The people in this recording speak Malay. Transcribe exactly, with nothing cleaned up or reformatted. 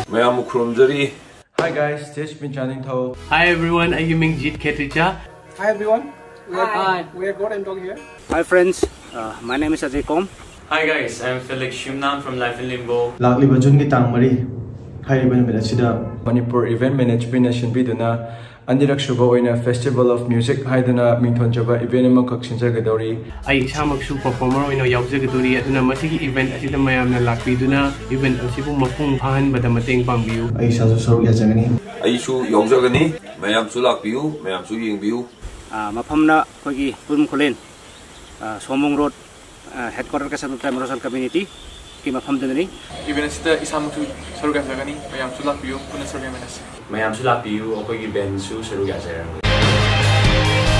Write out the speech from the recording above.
Myamsu Krumjari. Hi guys, this is Minchaning Tho. Hi everyone, I'm Mingjit Ketricha. Hi everyone. We are, Hi. We are God and Dog here. Hi friends, uh, my name is Ajay Kom. Hi guys, I'm Felix Shimnam from Life in Limbo. Lakli Bajun ki tang mari. Hai riban minute sida Manipur Event Management Nation biduna Anirak Shuba oina Festival of Music haidana mingthon jaba event ama kaksinja gadori. I samaksu performer oina yaujagduri aduna masigi event asida mayamna lakpiduna event asibu mapung phahanbada mateng pangbiyu. Ai sasu saruk yajagani. Aishu yaujagani. Myamsu lakbiyu, Myamsu yengbiyu. Uh, mapamna kogi purum kolen. Uh, Somong Road uh, headquarter ka sa Tremorosal community. Ki mapam dani. Even sida isamaksu saruk yajagani. Myamsu lakbiyu puna saruk yamanas. Myamsu lakbiyu o kogi bensu saruk yajagani.